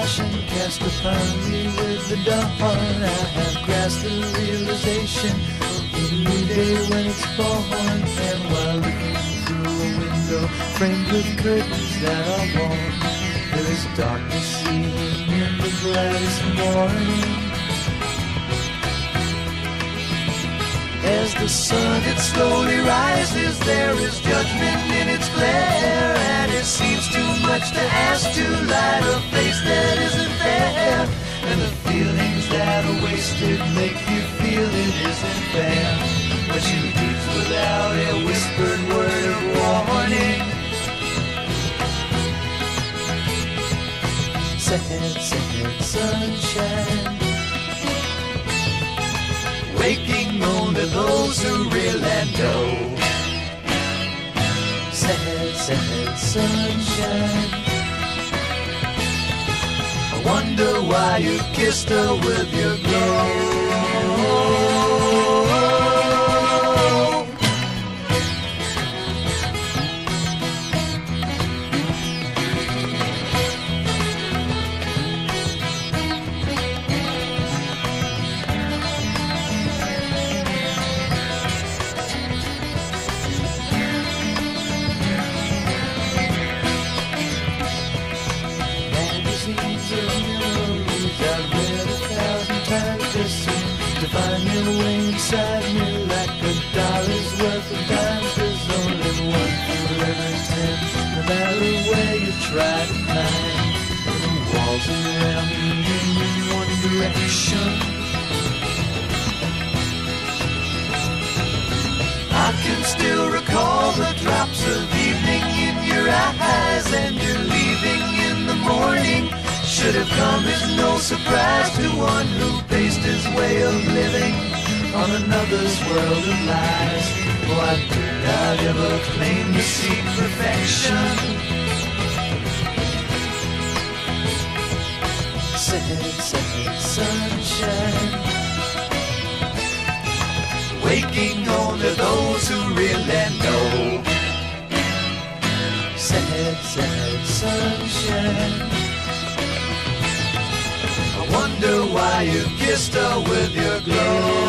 passion cast upon me with the dawn. I have grasped the realization of a new day when it's born. And while looking through a window framed with curtains that are warm, there is darkness even in the brightest morning. As the sun it slowly rises, there is judgment in its glare, and it seems too much to ask to light a face that isn't there. And the feelings that are wasted make you feel it isn't fair, when she leaves without a whispered word of warning. Second sunshine, waking only those who really know. Second sunshine, I wonder why you kissed her with your glow. To find your way inside me like $1 worth of dimes. There's only one for every 10, no matter where you try to climb. The walls around me aim in one direction. I can still recall the drops of evening in your eyes, and your leaving in the morning should have come as no surprise to one who based his way of living on another's world of lies. Oh, I did not ever claim to seek perfection. Second sunshine, waking only those who really know. Second sunshine, I wonder why you kissed her with your glow.